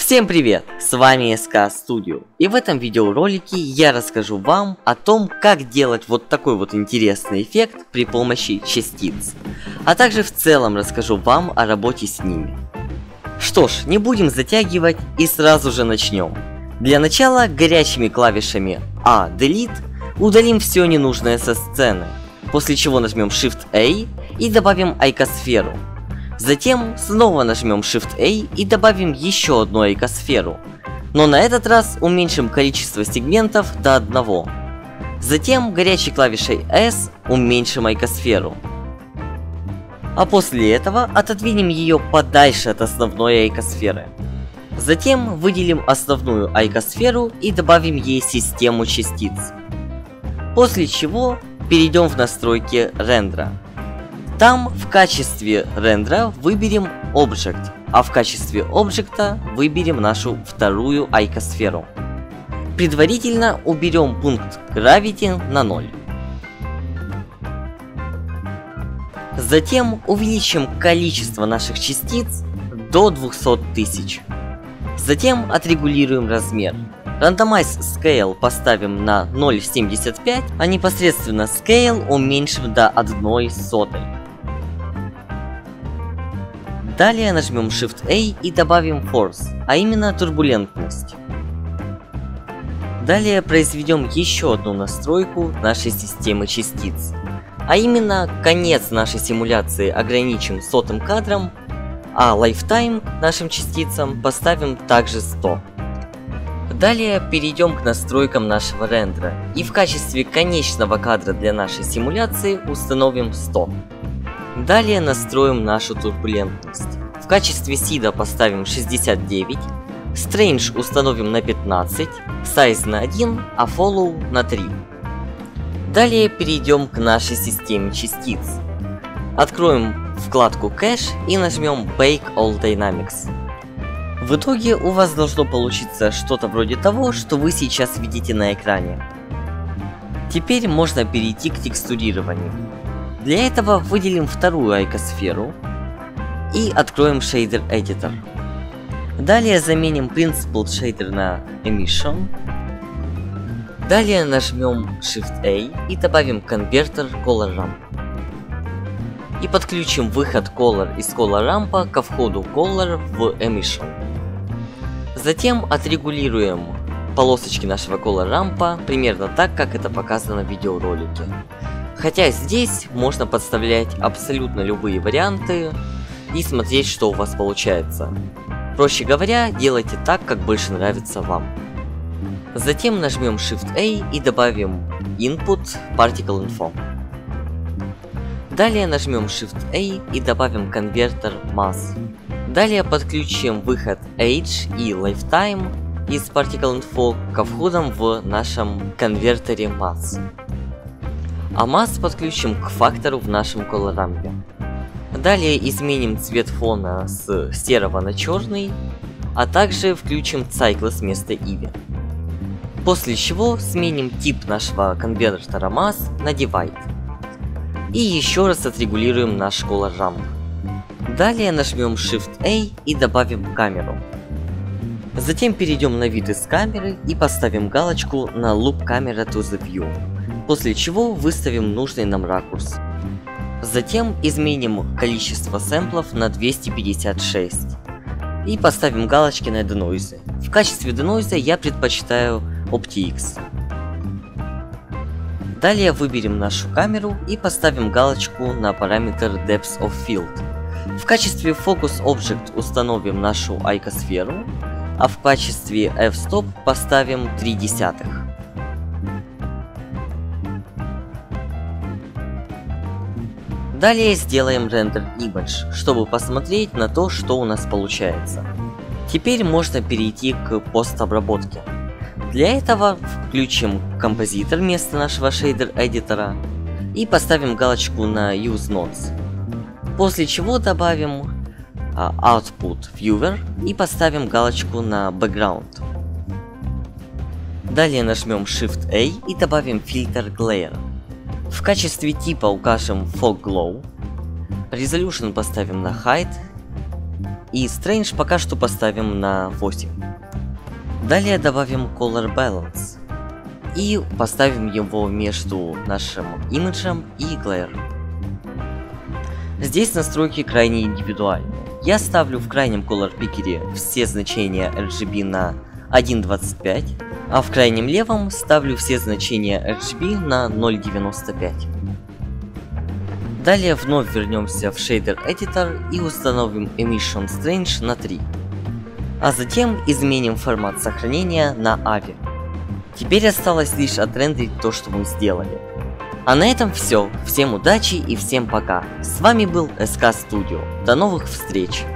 Всем привет! С вами SK Studio, и в этом видеоролике я расскажу вам о том, как делать вот такой вот интересный эффект при помощи частиц, а также в целом расскажу вам о работе с ними. Что ж, не будем затягивать и сразу же начнем. Для начала горячими клавишами A Delete удалим все ненужное со сцены, после чего нажмем Shift-A и добавим айкосферу. Затем снова нажмем Shift-A и добавим еще одну айкосферу, но на этот раз уменьшим количество сегментов до 1. Затем горячей клавишей S уменьшим айкосферу. А после этого отодвинем ее подальше от основной айкосферы. Затем выделим основную айкосферу и добавим ей систему частиц. После чего перейдем в настройки рендера. Там в качестве рендера выберем Object, а в качестве объекта выберем нашу вторую айкосферу. Предварительно уберем пункт Gravity на 0. Затем увеличим количество наших частиц до 200 тысяч. Затем отрегулируем размер. Randomize Scale поставим на 0.75, а непосредственно Scale уменьшим до 1/100. Далее нажмем Shift-A и добавим Force, а именно турбулентность. Далее произведем еще одну настройку нашей системы частиц, а именно конец нашей симуляции ограничим 100 кадром, а Lifetime нашим частицам поставим также 100. Далее перейдем к настройкам нашего рендера и в качестве конечного кадра для нашей симуляции установим 100. Далее настроим нашу турбулентность. В качестве Seed поставим 69, Strange установим на 15, Size на 1, а Follow на 3. Далее перейдем к нашей системе частиц. Откроем вкладку Cache и нажмем Bake All Dynamics. В итоге у вас должно получиться что-то вроде того, что вы сейчас видите на экране. Теперь можно перейти к текстурированию. Для этого выделим вторую айкосферу и откроем Shader Editor. Далее заменим Principled Shader на Emission. Далее нажмем Shift-A и добавим конвертер Color Ramp. И подключим выход Color из Color Ramp ко входу Color в Emission. Затем отрегулируем полосочки нашего Color Ramp примерно так, как это показано в видеоролике. Хотя здесь можно подставлять абсолютно любые варианты и смотреть, что у вас получается. Проще говоря, делайте так, как больше нравится вам. Затем нажмем Shift-A и добавим Input Particle Info. Далее нажмем Shift-A и добавим конвертер Mass. Далее подключим выход Age и Lifetime из Particle Info ко входам в нашем конвертере Mass. А Mass подключим к фактору в нашем Color Ramp. Далее изменим цвет фона с серого на черный, а также включим Cycles вместо Eevee. После чего сменим тип нашего конвертера Mass на Divide. И еще раз отрегулируем наш Color Ramp. Далее нажмем Shift-A и добавим камеру. Затем перейдем на вид из камеры и поставим галочку на Loop Camera to the View. После чего выставим нужный нам ракурс. Затем изменим количество сэмплов на 256. И поставим галочки на Denoise. В качестве Denoise я предпочитаю OptiX. Далее выберем нашу камеру и поставим галочку на параметр Depth of Field. В качестве Focus Object установим нашу айкосферу, а в качестве F-Stop поставим 0,3. Далее сделаем Render Image, чтобы посмотреть на то, что у нас получается. Теперь можно перейти к постобработке. Для этого включим композитор вместо нашего Shader Editor и поставим галочку на Use Nodes. После чего добавим Output Viewer и поставим галочку на Background. Далее нажмем Shift-A и добавим фильтр Glare. В качестве типа укажем Fog Glow, Resolution поставим на Height и Strange пока что поставим на 8. Далее добавим Color Balance и поставим его между нашим имиджем и Glare. Здесь настройки крайне индивидуальны. Я ставлю в крайнем Color Picker все значения RGB на 1.25, а в крайнем левом ставлю все значения RGB на 0.95. Далее вновь вернемся в Shader Editor и установим Emission Strange на 3. А затем изменим формат сохранения на AVI. Теперь осталось лишь отрендерить то, что мы сделали. А на этом все. Всем удачи и всем пока. С вами был SK Studio. До новых встреч!